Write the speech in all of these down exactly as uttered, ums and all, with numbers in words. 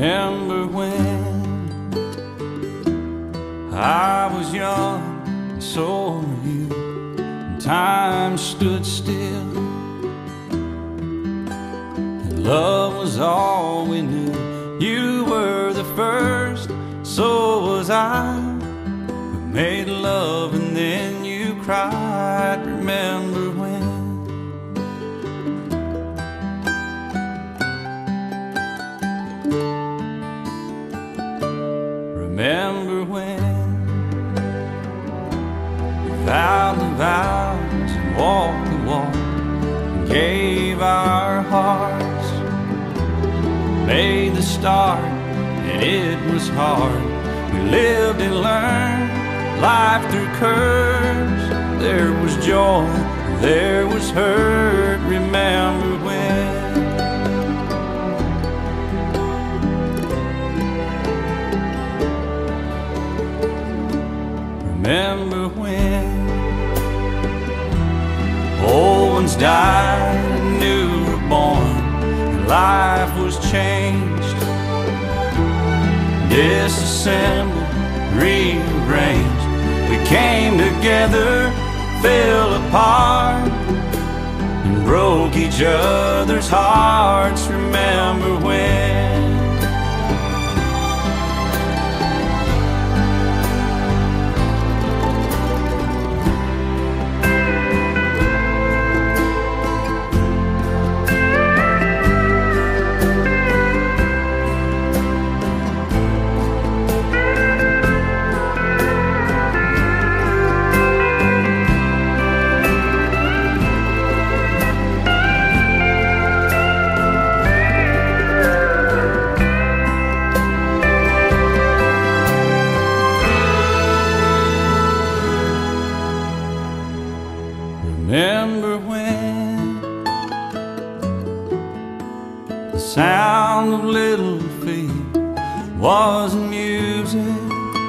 Remember when I was young and so were you, and time stood still, and love was all we knew. You were the first, so was I. We made love and then you cried. Remember when? Remember when we vowed the vows and walked the walk and gave our hearts, made the start and it was hard. We lived and learned life through curves. There was joy, there was hurt. Remember when? Remember when old ones died and new were born, and life was changed, disassembled, rearranged. We came together, fell apart, and broke each other's hearts. Remember when? Remember when the sound of little feet wasn't music?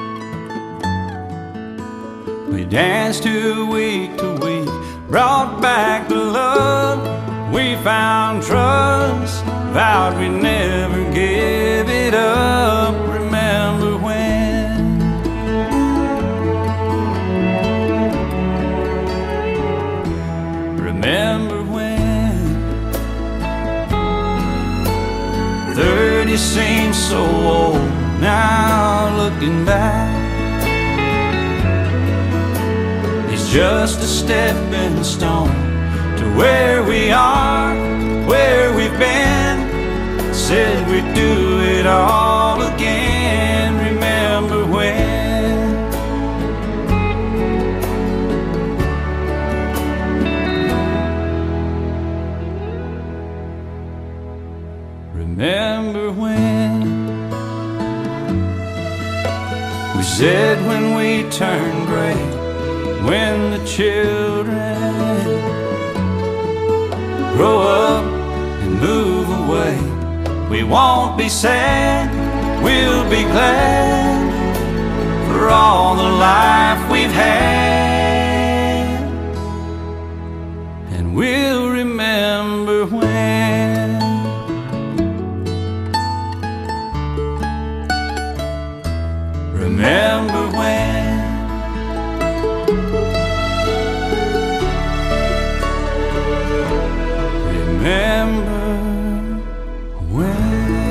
We danced to week to week, brought back the love. We found trust, vowed we'd never give it up. Remember when? Remember when thirty seems so old now, looking back. It's just a stepping stone to where we are, where we've been. Said we'd do it all again. Remember when? Remember when we said when we turn gray, when the children grow up and move away, we won't be sad, we'll be glad for all the life we've had. And we'll remember when. Remember when? Remember when?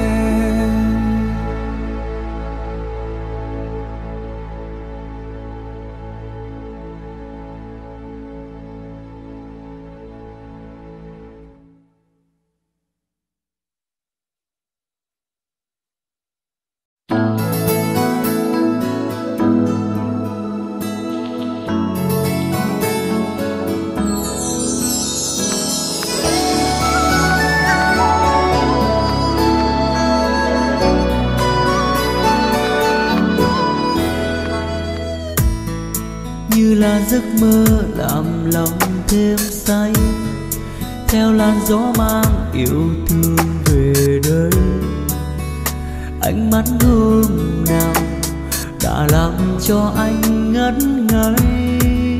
Như là giấc mơ làm lòng thêm say, theo làn gió mang yêu thương về đây. Ánh mắt hôm nào đã làm cho anh ngất ngây,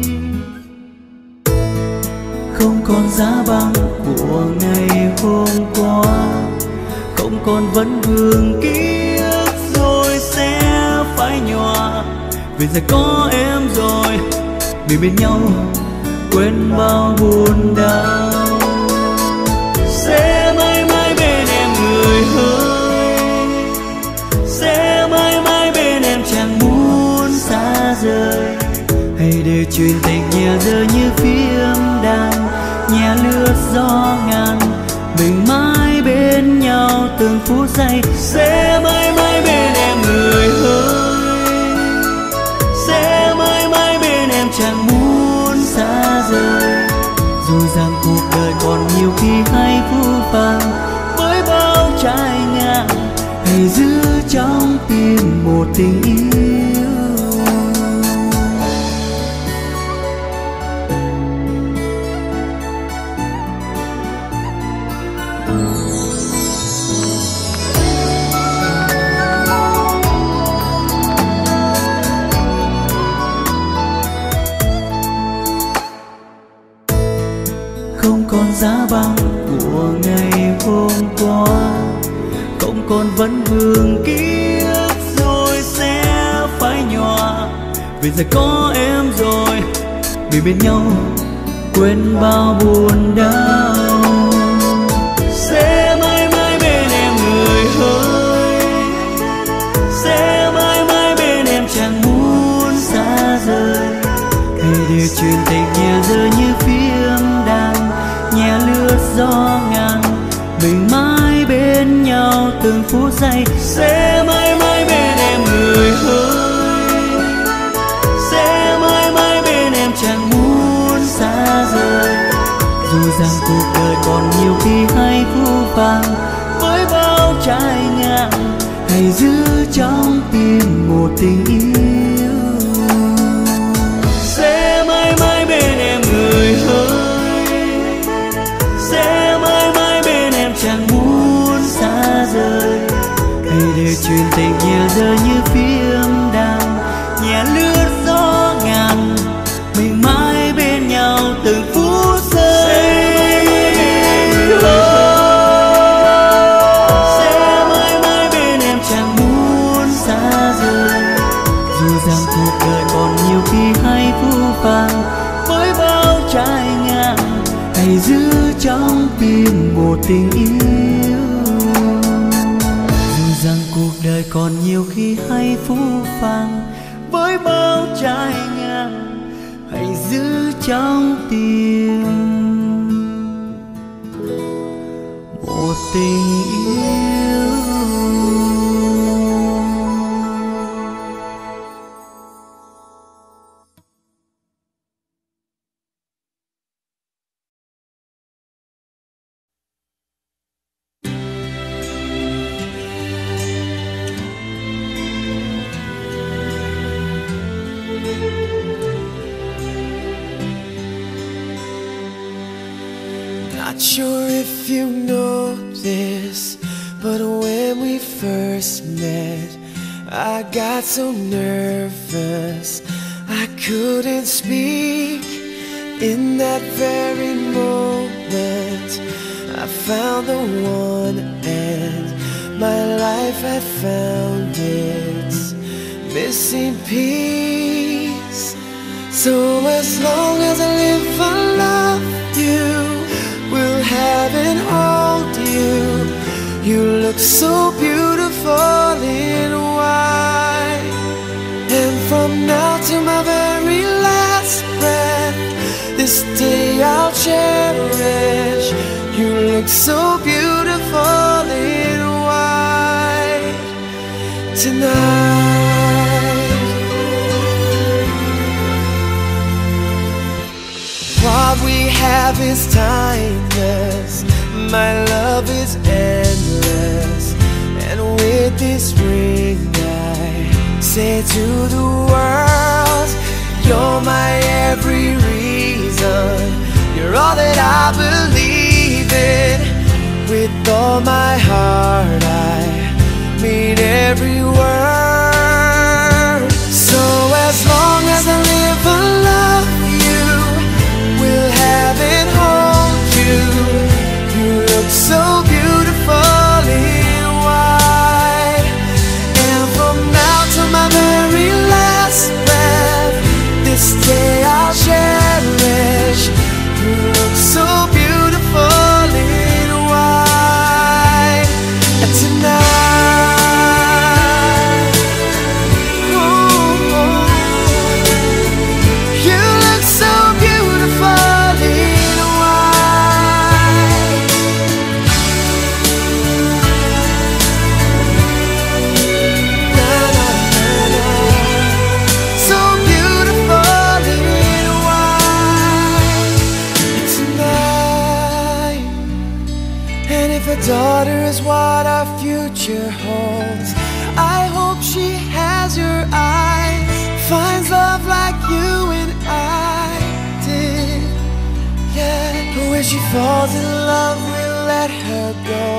không còn giá băng của ngày hôm qua, không còn vấn vương ký vì giờ có em rồi, vì bên nhau quên bao buồn đau. Sẽ mãi mãi bên em người ơi, sẽ mãi mãi bên em chẳng muốn xa rời. Hãy để chuyện tình nhẹ rơi như phim đàn, nhẹ lướt gió ngàn, mình mãi bên nhau từng phút giây. Sẽ mãi mãi bên em người ơi, sẽ mãi mãi bên em chẳng muốn xa rời. Dù rằng cuộc đời còn nhiều khi hay phũ phàng với bao trái ngang, hãy giữ trong tim một tình yêu. Không còn giá băng của ngày hôm qua, không còn vấn vương kiếp rồi sẽ phai nhòa. Vì giờ có em rồi, vì bên nhau quên bao buồn đau. Sẽ mãi mãi bên em người ơi, sẽ mãi mãi bên em chẳng muốn xa rời. Hãy để chuyện tình nhẹ rơi như phim đàn, nhẹ lướt gió ngàn, mình mãi bên nhau từng phút giây. Sẽ mãi mãi bên em người ơi, sẽ mãi mãi bên em chẳng muốn xa rời. Dù rằng cuộc đời còn nhiều khi hay phũ phàng với bao trái ngang, hãy giữ trong tim một tình yêu. Sẽ mãi mãi bên em người ơi, sẽ mãi mãi bên em chẳng muốn xa rời. Hãy để chuyện tình nhẹ rơi như phim đàn, nhẹ lướt gió ngàn, mình mãi bên nhau từng phút giây. Sẽ mãi mãi bên em chẳng muốn xa rời. Dù rằng cuộc đời còn nhiều khi hay phũ phàng với bao trái ngang, hãy giữ trong tim một tình yêu. Dù rằng cuộc đời còn nhiều khi hay phũ phàng với bao trái ngang, hãy giữ trong tim một tình yêu. Not sure if you know this, but when we first met, I got so nervous I couldn't speak. In that very moment, I found the one, and my life had found its missing piece. So as long as I live, I love you, will have and hold you. You look so beautiful in white, and from now to my very last breath, this day I'll cherish. You look so beautiful in white tonight. What we have is timeless, my love is endless, and with this ring I say to the world, you're my every reason, you're all that I believe in. With all my heart I mean every word. So as long as I live, I love you, will have and hold you. You look so beautiful in white, and from now to my very last breath, knows what our future holds. I hope she has your eyes, finds love like you and I did. Yeah, but when she falls in love, we'll let her go.